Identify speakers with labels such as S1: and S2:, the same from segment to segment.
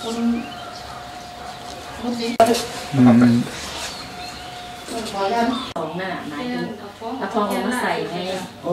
S1: คุณสิพอยังสองหน้าหมายถึงเอาทองมาใส่ไงโอ้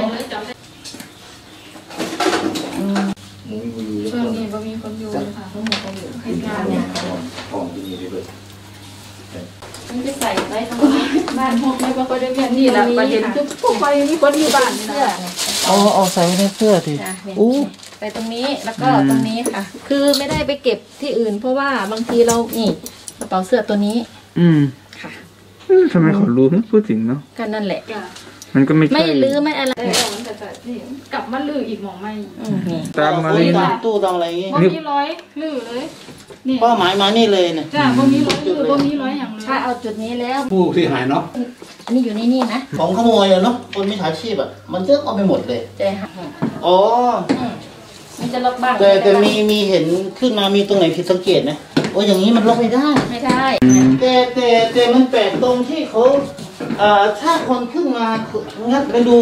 S1: ช่วงนี้ก็มีคนอยู่ค่ะทั้งหมดก็อยู่ให้งานเนี่ยทองที่นี่ด้วยมันจะใส่ไว้ทำบ้านพวกนี้ก็ได้แค่นี้แหละประเด็นคือพวกไปมีคนอยู่บ้านเสื้อ
S2: เอาใส่ไว้ในเสื้อที
S1: ไปตรงนี้แล้วก็ตรงนี้ค่ะคือไม่ได้ไปเก็บที่อื่นเพราะว่าบางทีเรานี่กระเป๋าเสื้อตัวนี้ค่ะ
S2: ทำไมเขารู้พูดถึงเนาะ
S1: ก็นั่นแหละ
S2: มันก็ไม่
S1: ลื้อไม่อะไร
S3: แต่นี่กลับมาลื้ออีกหมองไม่
S2: ตามมาเลย
S4: ตู้ตองอะไรงี้
S3: บ่มีร้อยลื้อเลย
S4: นี่เป้าหมายมานี่เลยเนี่ย
S3: จ้าบ่มีร้อยลื้อบ่มีร้อยอย่างเลย
S1: ถ้าเอาจุดนี้แล้ว
S5: ผู้ที่หายเนาะ
S1: อันนี้อยู่นี่นะ
S4: ของขโมยเนาะคนมิจฉาชีพมันเยอะเอาไปหมดเลย
S1: ใจหัก
S4: อ๋อ
S1: มันจะล็อกบ้าง
S4: แต่มีเห็นขึ้นมามีตรงไหนผิดสังเกตไหมโอ้อย่างนี้มันล็อกไม่ได้แต่มันแปลกตรงที่เขาถ้าคนขึ้นมางัดไปดู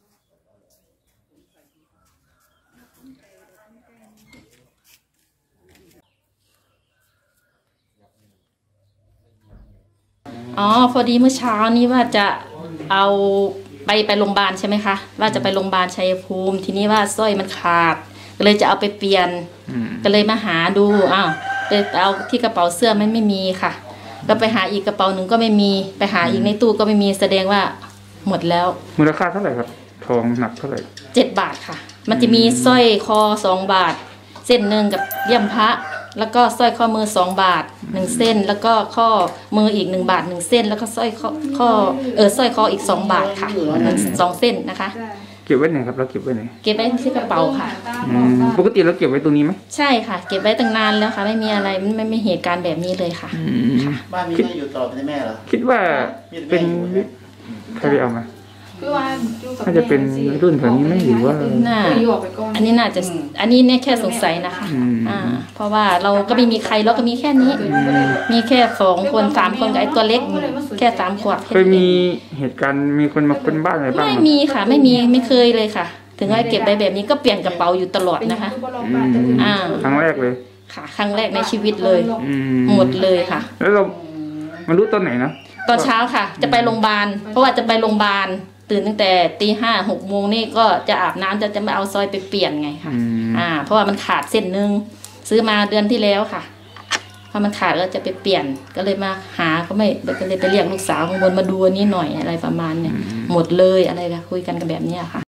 S1: พอดีเมื่อเช้านี้ว่าจะเอาไปโรงพยาบาลใช่ไหมคะว่าจะไปโรงพยาบาลชัยภูมิทีนี้ว่าสร้อยมันขาดก็เลยจะเอาไปเปลี่ยนก็เลยมาหาดูไปเอาที่กระเป๋าเสื้อไม่มีค่ะก็ไปหาอีกกระเป๋าหนึ่งก็ไม่มีไปหาอีกในตู้ก็ไม่มีแสดงว่าหมดแล้ว
S2: มูลค่าเท่าไหร่ครับทองหนักเท่าไหร่
S1: 7 บาทค่ะมันจะมีสร้อยคอ2 บาทเส้นหนึ่งกับเลี่ยมพระแล้วก็สร้อยข้อมือ2 บาท1 เส้นแล้วก็ข้อมืออีก1 บาท1 เส้นแล้วก็สร้อยสร้อยคออีก2 บาทค่ะ2 เส้นนะคะ
S2: เก็บไว้ไหนครับเราเก็บไว้ไหน
S1: เก็บไว้ที่กระเป๋าค่ะ
S2: ปกติเราเก็บไว้ตรงนี้ไหม
S1: ใช่ค่ะเก็บไว้ตั้งนานแล้วค่ะไม่มีอะไรไม่มีเหตุการณ์แบบนี้เลยค่ะ
S4: บ้านมีแม่อยู่ต่อเป็นแม่เหรอ
S2: คิดว่าเป็นใครไปเอามา
S3: คือว่า
S2: น่าจะเป็นรุ่นแถวนี้ไม่หรือว่า
S1: อันนี้น่าจะอันนี้เนี่ยแค่สงสัยนะคะเพราะว่าเราก็ไม่มีใครเราก็มีแค่นี้มีแค่2 คน3 คนกับไอ้ตัวเล็กแค่3 ขวบ
S2: เคยมีเหตุการณ์มีคนมาค้นบ้านอะไรบ้าง
S1: ไม่มีค่ะไม่เคยเลยค่ะถึงว่าเก็บไปแบบนี้ก็เปลี่ยนกระเป๋าอยู่ตลอดนะคะ
S2: ครั้งแรกเลย
S1: ค่ะครั้งแรกในชีวิตเลยหมดเลยค่ะ
S2: แล้วเรามารู้ตอนไหนนะ
S1: ตอนเช้าค่ะจะไปโรงพยาบาลเพราะว่าจะไปโรงพยาบาลตื่นตั้งแต่ตี5 6 โมงนี่ก็จะอาบน้ำจะไม่เอาซอยไปเปลี่ยนไงค่ะเพราะว่ามันขาดเส้นนึงซื้อมาเดือนที่แล้วค่ะพอมันขาดก็จะไปเปลี่ยนก็เลยมาหาก็เลยไปเรียกลูกสาวข้างบนมาดูอันนี้หน่อยอะไรประมาณเนี่ยหมดเลยอะไรกันคุยกันแบบนี้ค่ะ